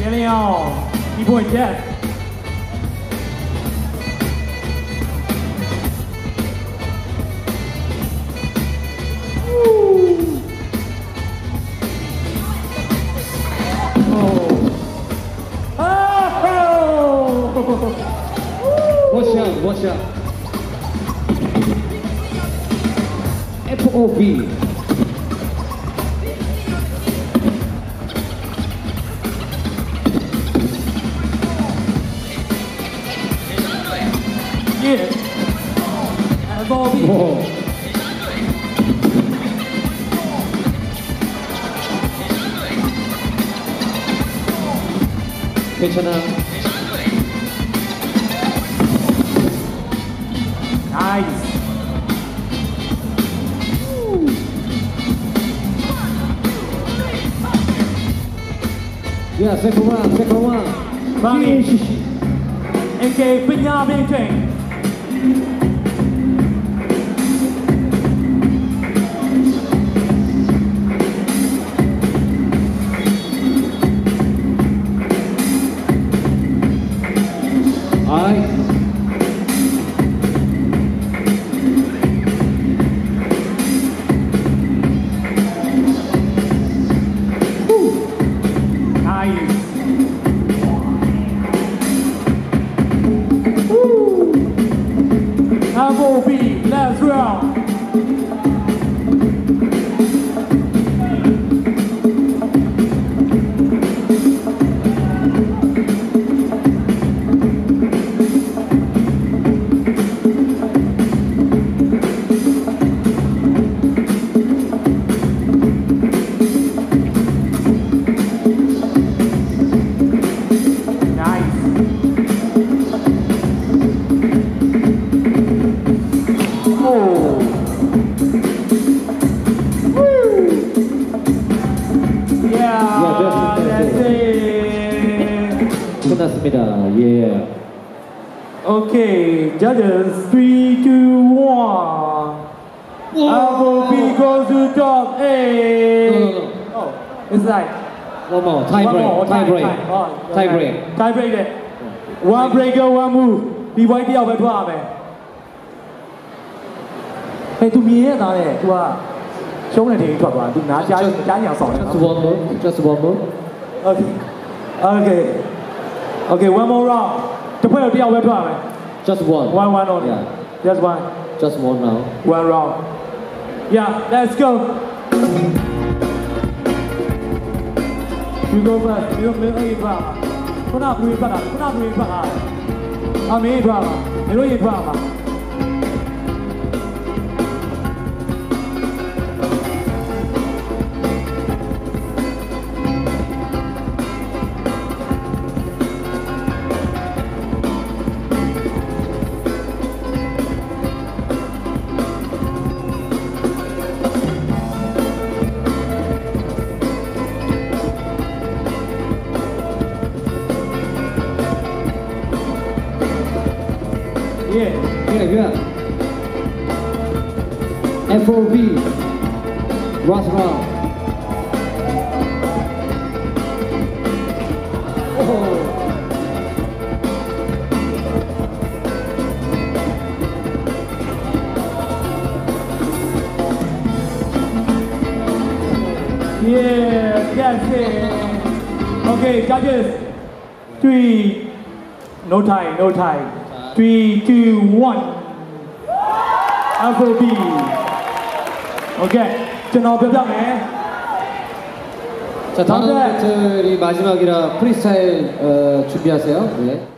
Getting on. B-boy Death. Watch out. FOB. Yeah. FOB. Whoa. 괜찮아. Nice. Yeah, second one. Bang. AK Benjamin Cheng. FOB, let's round. 끝났습니다. Yeah. Okay, judges, 3, 2, 1. FOB goes to top. Hey. No. Oh, it's like One more. Tie break. Tie break it. One breaker, one move. B-boy တယောက်ပဲထွက်ရမယ်ဟဲ့ तू မြင်ရတာလေ तू ကရှုံးတဲ့နေထွက်သွား तू နားကြားညာဆောင်တယ် Just one more. Okay, one more round. တစ်ဖွဲ့တော့တယောက်ပဲထွက်ရမယ် Just one. One only. Yeah. Just one. Just one now. One round. Yeah, let's go. You go first. You eat drama. ခုနကဘူးဖတ်တာအမေး drama မင်းတို့ရေး drama Yeah. FOB. Last round. Oh. Yeah, that's it. Okay, judges. 3. No tie. 3, 2, 1. FOB. Okay.ကျွန်တော်ပြောပြမယ် 자, 다음 배틀이 마지막이라 프리스타일 준비하세요. 네.